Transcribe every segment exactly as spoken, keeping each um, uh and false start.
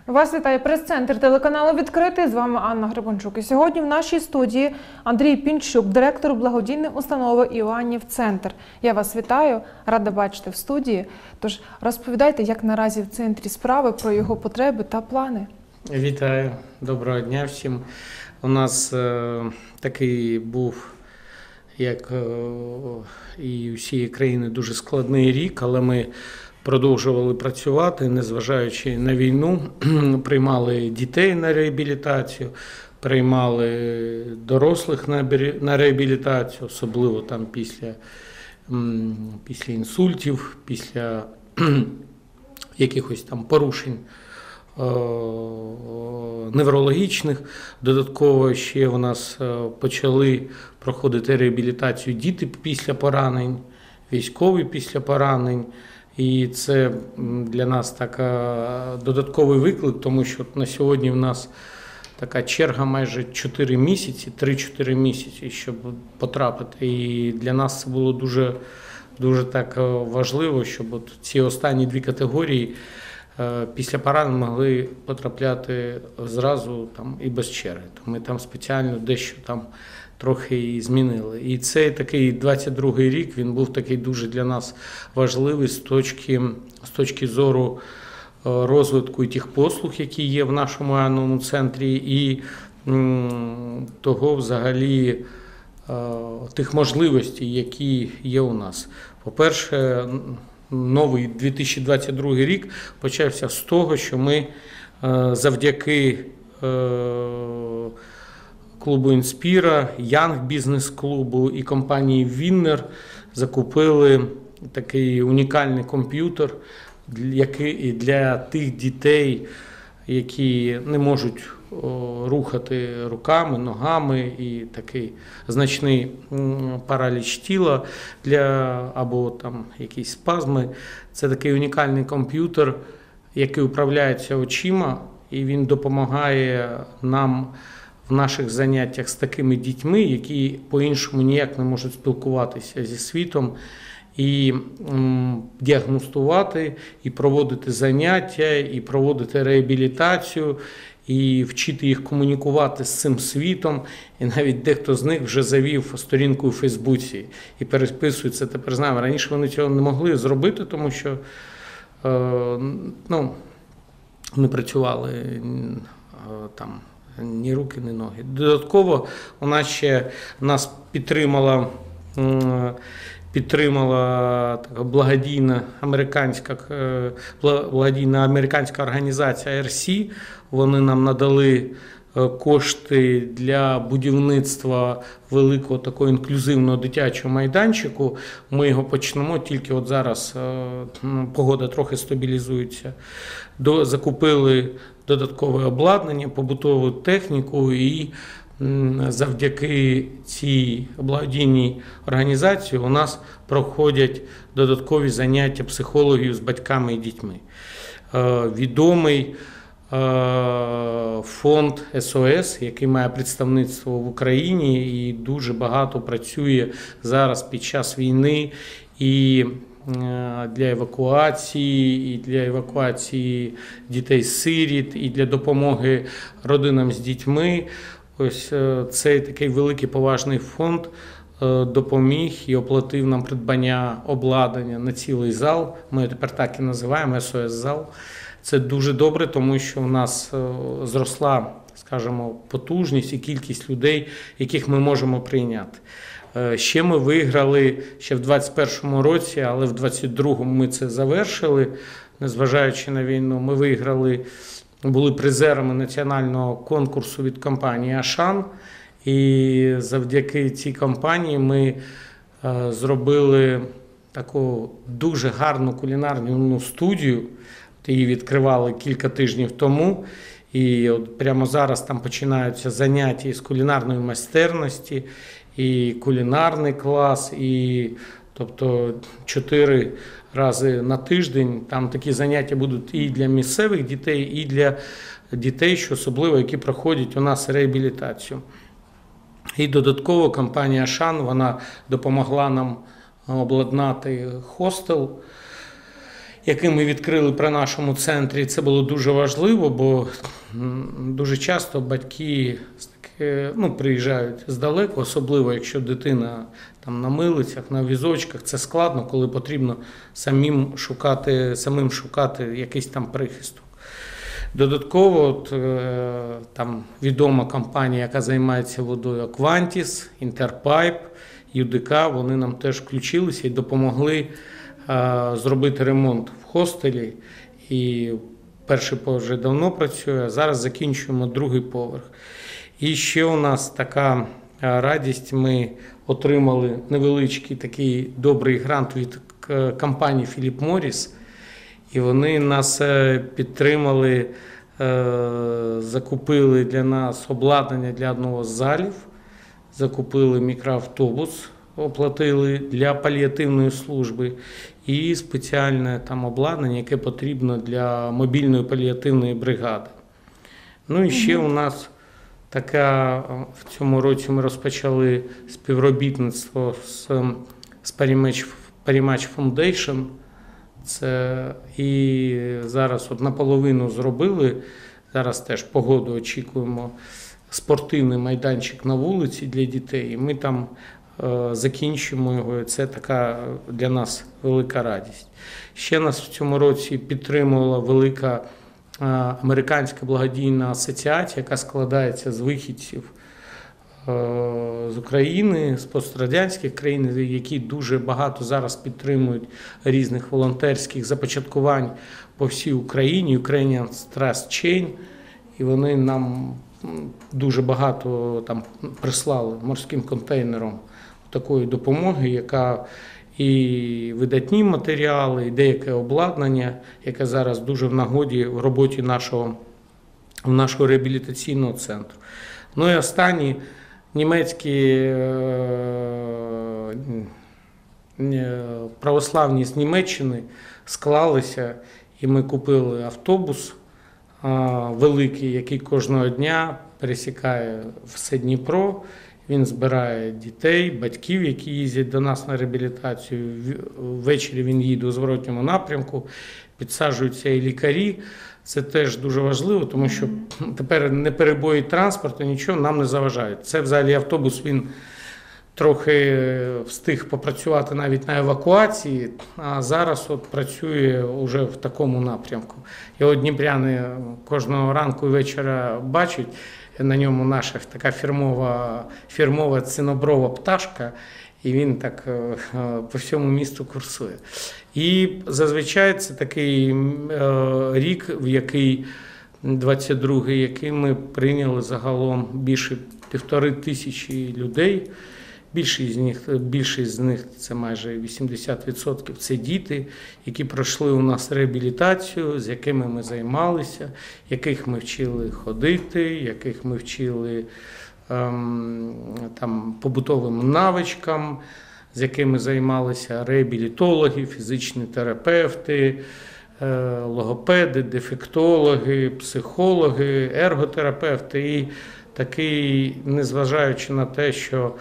Вас вітає прес-центр телеканалу «Відкритий». З вами Анна Гребенчук. І сьогодні в нашій студії Андрій Пінчук, директор благодійної установи «Іоаннів-центр». Я вас вітаю, рада бачити в студії. Тож розповідайте, як наразі в центрі справи, про його потреби та плани. Вітаю, доброго дня всім. У нас е, такий був, як е, і усієї країни, дуже складний рік, але ми продовжували працювати, незважаючи на війну, приймали дітей на реабілітацію, приймали дорослих на реабілітацію, особливо там після, після інсультів, після якихось там порушень неврологічних. Додатково ще у нас почали проходити реабілітацію діти після поранень, військові після поранень. І це для нас така додатковий виклик, тому що на сьогодні в нас така черга майже чотири місяці, три-чотири місяці, щоб потрапити. І для нас це було дуже, дуже так важливо, щоб от ці останні дві категорії після поранень могли потрапляти зразу там, і без черги. То ми там спеціально дещо там трохи і змінили. І цей такий двадцять другий рік, він був такий дуже для нас важливий з точки, з точки зору розвитку і тих послуг, які є в нашому Іоанновому центрі, і м, того взагалі тих можливостей, які є у нас. По-перше, новий дві тисячі двадцять другий рік почався з того, що ми завдяки клубу «Інспіра», Янг бізнес-клубу і компанії «Віннер» закупили такий унікальний комп'ютер який для тих дітей, які не можуть рухати руками, ногами, і такий значний параліч тіла для, або там якісь спазми. Це такий унікальний комп'ютер, який управляється очима, і він допомагає нам в наших заняттях з такими дітьми, які по-іншому ніяк не можуть спілкуватися зі світом, і м, діагностувати, і проводити заняття, і проводити реабілітацію, і вчити їх комунікувати з цим світом. І навіть дехто з них вже завів сторінку у Фейсбуці і переписується тепер з нами. Раніше вони цього не могли зробити, тому що е, ну, не працювали е, там ні руки, ні ноги. Додатково у нас ще нас підтримала, підтримала така благодійна американська, благодійна американська організація ар сі. Вони нам надали кошти для будівництва великого такого інклюзивного дитячого майданчику. Ми його почнемо, тільки от зараз погода трохи стабілізується. Закупили додаткове обладнання, побутову техніку, і завдяки цій благодійній організації у нас проходять додаткові заняття психологів з батьками і дітьми. Відомий фонд ес о ес, який має представництво в Україні і дуже багато працює зараз під час війни і для евакуації, і для евакуації дітей-сиріт, і для допомоги родинам з дітьми. Ось цей такий великий поважний фонд допоміг і оплатив нам придбання обладнання на цілий зал. Ми його тепер так і називаємо ес о ес-зал. Це дуже добре, тому що у нас зросла, скажімо, потужність і кількість людей, яких ми можемо прийняти. Ще ми виграли ще в двадцять першому році, але в двадцять другому ми це завершили, незважаючи на війну. Ми виграли, були призерами національного конкурсу від компанії «Ашан». І завдяки цій компанії ми зробили таку дуже гарну кулінарну студію. Її відкривали кілька тижнів тому. І от прямо зараз там починаються заняття з кулінарної майстерності, і кулінарний клас, і тобто чотири рази на тиждень там такі заняття будуть і для місцевих дітей, і для дітей, що особливо, які проходять у нас реабілітацію. І додатково компанія «Ашан», вона допомогла нам обладнати хостел. який ми відкрили при нашому центрі. Це було дуже важливо, бо дуже часто батьки ну, приїжджають здалеку, особливо якщо дитина там на милицях, на візочках. Це складно, коли потрібно самим шукати, самим шукати якийсь там прихисток. Додатково от, там відома компанія, яка займається водою, Quantis, Interpipe, ю ді кей, вони нам теж включилися і допомогли а, зробити ремонт в хостелі. І перший поверх вже давно працює, а зараз закінчуємо другий поверх. І ще у нас така радість, ми отримали невеличкий такий добрий грант від компанії Philip Morris, і вони нас підтримали, закупили для нас обладнання для одного з залів, закупили мікроавтобус, оплатили для паліативної служби і спеціальне там обладнання, яке потрібно для мобільної паліативної бригади. Ну і ще у нас така, в цьому році ми розпочали співробітництво з, з Parimatch, Parimatch Foundation. Це і зараз от наполовину зробили, зараз теж погоду очікуємо, спортивний майданчик на вулиці для дітей. І ми там е, закінчимо його, це така для нас велика радість. Ще нас в цьому році підтримувала велика е, американська благодійна асоціація, яка складається з вихідців з України, з пострадянських країн, які дуже багато зараз підтримують різних волонтерських започаткувань по всій Україні, Ukrainian Trust Chain, і вони нам дуже багато там прислали морським контейнером такої допомоги, яка і видатні матеріали, і деяке обладнання, яке зараз дуже в нагоді в роботі нашого, нашого реабілітаційного центру. Ну і останні німецькі православні з Німеччини склалися, і ми купили автобус великий, який кожного дня пересікає все Дніпро. Він збирає дітей, батьків, які їздять до нас на реабілітацію. Ввечері він їде у зворотньому напрямку, підсаджуються і лікарі. Це теж дуже важливо, тому що тепер не перебої транспорту, нічого нам не заважають. Це взагалі автобус, він трохи встиг попрацювати навіть на евакуації, а зараз от працює вже в такому напрямку. Його дніпряни кожного ранку і вечора бачать, на ньому наша така фірмова, фірмова циноброва пташка, і він так по всьому місту курсує. І зазвичай це такий рік, в який, двадцять другий, який ми прийняли загалом більше півтори тисячі людей. Більшість з них, більшість з них, це майже вісімдесят відсотків, це діти, які пройшли у нас реабілітацію, з якими ми займалися, яких ми вчили ходити, яких ми вчили ем, там, побутовим навичкам, з якими займалися реабілітологи, фізичні терапевти, е, логопеди, дефектологи, психологи, ерготерапевти. І такий, незважаючи на те, що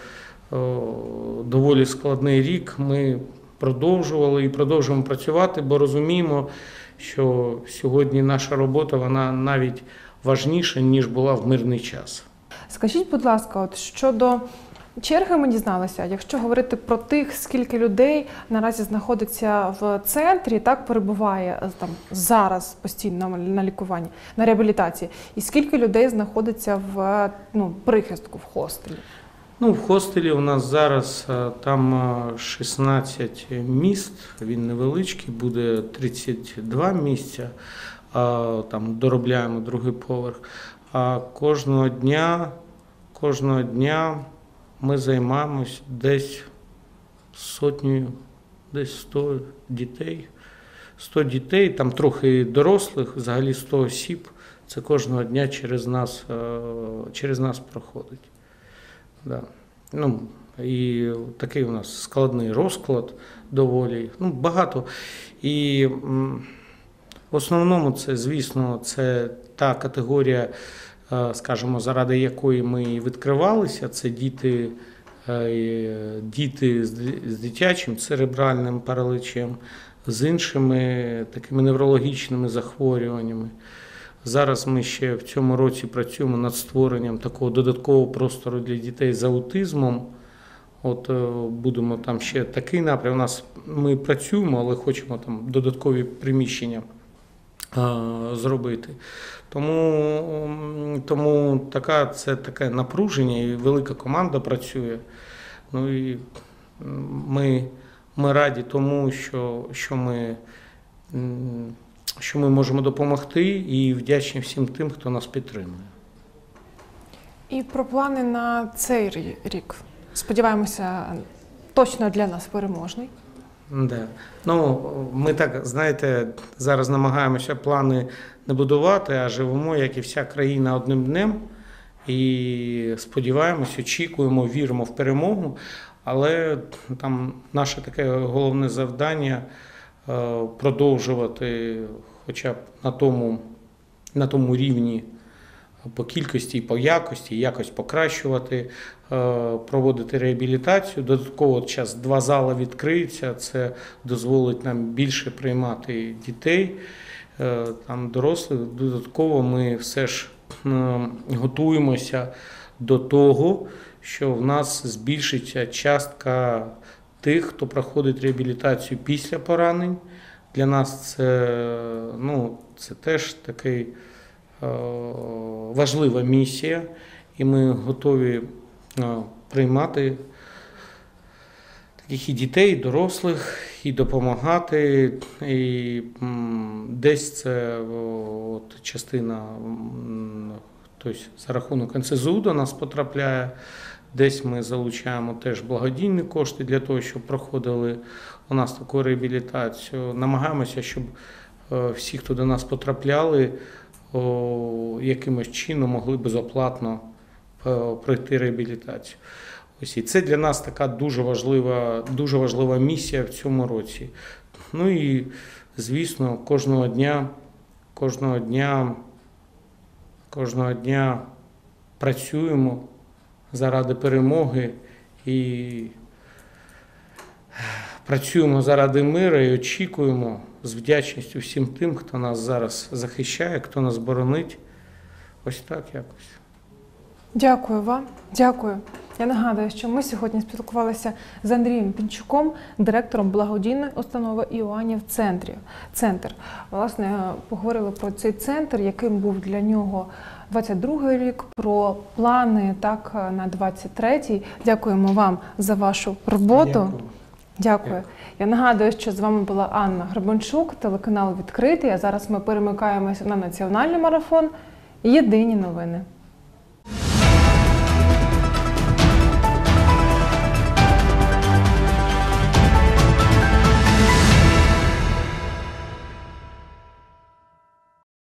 доволі складний рік, ми продовжували і продовжуємо працювати, бо розуміємо, що сьогодні наша робота, вона навіть важніша, ніж була в мирний час. Скажіть, будь ласка, от щодо черги ми дізналися, якщо говорити про тих, скільки людей наразі знаходиться в центрі, так, перебуває там зараз постійно на лікуванні, на реабілітації, і скільки людей знаходиться в ну, прихистку, в хостелі? Ну, в хостелі у нас зараз там шістнадцять місць, він невеличкий, буде тридцять два місця, а, там доробляємо другий поверх. А кожного дня, кожного дня ми займаємось десь сотнею, десь сто дітей. сто дітей, там трохи дорослих, взагалі сто осіб, це кожного дня через нас, через нас проходить. Да. Ну, і такий у нас складний розклад доволі, ну, багато. І в основному це, звісно, це та категорія, скажімо, заради якої ми і відкривалися, це діти, діти з дитячим церебральним паралічем, з іншими такими неврологічними захворюваннями. Зараз ми ще в цьому році працюємо над створенням такого додаткового простору для дітей з аутизмом. От е, будемо там ще такий напрям. У нас ми працюємо, але хочемо там додаткові приміщення е, зробити. Тому, тому така, це таке напруження, і велика команда працює. Ну і ми, ми раді тому, що, що ми. що ми можемо допомогти, і вдячні всім тим, хто нас підтримує. І про плани на цей рі- рік. Сподіваємося, точно для нас переможний. Да. Ну, ми так, знаєте, зараз намагаємося плани не будувати, а живемо, як і вся країна, одним днем. І сподіваємось, очікуємо, віримо в перемогу. Але там наше таке головне завдання – продовжувати хоча б на тому, на тому рівні по кількості і по якості, якось покращувати, проводити реабілітацію. Додатково зараз два зали відкриються, це дозволить нам більше приймати дітей, там, дорослих. Додатково ми все ж готуємося до того, що в нас збільшиться частка тих, хто проходить реабілітацію після поранень. Для нас це, ну, це теж такий е, важлива місія, і ми готові е, приймати таких і дітей, і дорослих, і допомагати. І м, десь це о, от, частина м, тобто, за рахунок ен се зе у до нас потрапляє. Десь ми залучаємо теж благодійні кошти для того, щоб проходили у нас таку реабілітацію. Намагаємося, щоб всі, хто до нас потрапляли, якимось чином могли безоплатно пройти реабілітацію. Ось і це для нас така дуже важлива, дуже важлива місія в цьому році. Ну і, звісно, кожного дня, кожного дня, кожного дня працюємо заради перемоги і працюємо заради миру і очікуємо з вдячністю всім тим, хто нас зараз захищає, хто нас боронить. Ось так якось. Дякую вам. Дякую. Я нагадую, що ми сьогодні спілкувалися з Андрієм Пінчуком, директором благодійної установи «Іоаннів Центрі». Центр. Власне, поговорили про цей центр, яким був для нього двадцять другий рік, про плани так на двадцять третій. Дякуємо вам за вашу роботу. Дякую. Дякую. Дякую. Я нагадую, що з вами була Анна Гребенчук, телеканал «Відкритий». А зараз ми перемикаємося на національний марафон «Єдині новини».